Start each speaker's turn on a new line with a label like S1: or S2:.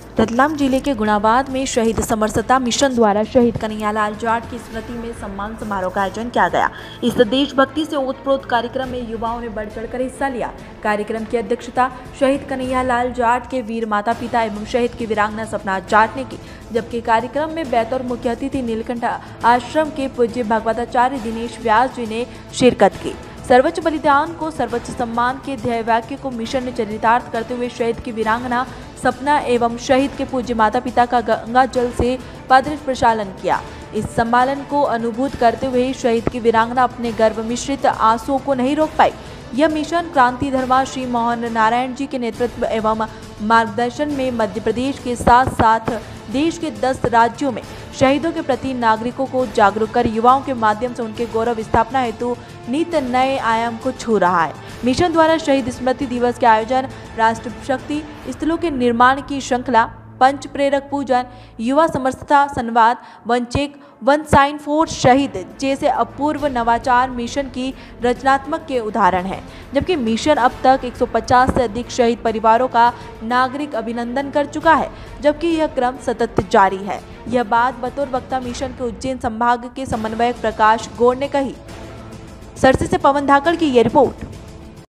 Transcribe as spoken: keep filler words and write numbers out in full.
S1: रतलाम जिले के गुणाबाद में शहीद समरसता मिशन द्वारा शहीद कन्हैयालाल जाट की स्मृति में सम्मान समारोह का आयोजन किया गया। इस देशभक्ति से ओतप्रोत कार्यक्रम में युवाओं ने बढ़ चढ़कर हिस्सा लिया। कार्यक्रम की अध्यक्षता शहीद कन्हैयालाल जाट के वीर माता पिता एवं शहीद की वीरांगना सपना जाट ने की, जबकि कार्यक्रम में बतौर मुख्य अतिथि नीलकंठ आश्रम के पूज्य भगवताचार्य दिनेश व्यास जी ने शिरकत की। सर्वोच्च बलिदान को सर्वोच्च सम्मान के ध्येय वाक्य को मिशन ने चरितार्थ करते हुए शहीद की वीरांगना सपना एवं शहीद के पूज्य माता पिता का गंगा जल से पद प्रक्षालन किया। इस सम्मेलन को अनुभूत करते हुए शहीद की वीरांगना अपने गर्व मिश्रित आंसुओं को नहीं रोक पाई। यह मिशन क्रांति धर्मा श्री मोहन नारायण जी के नेतृत्व एवं मार्गदर्शन में मध्य प्रदेश के साथ साथ देश के दस राज्यों में शहीदों के प्रति नागरिकों को जागरूक कर युवाओं के माध्यम से उनके गौरव स्थापना हेतु नित नए आयाम को छू रहा है। मिशन द्वारा शहीद स्मृति दिवस के आयोजन, राष्ट्र शक्ति स्थलों के निर्माण की श्रृंखला, पंच प्रेरक पूजन, युवा समरसता संवाद, one check one sign for शहीद जैसे अपूर्व नवाचार मिशन की रचनात्मक के उदाहरण हैं। जबकि मिशन अब तक एक सौ पचास से अधिक शहीद परिवारों का नागरिक अभिनंदन कर चुका है, जबकि यह क्रम सतत जारी है। यह बात बतौर वक्ता मिशन के उज्जैन संभाग के समन्वयक प्रकाश गौड़ ने कही। सरसी से पवन धाकड़ की ये रिपोर्ट।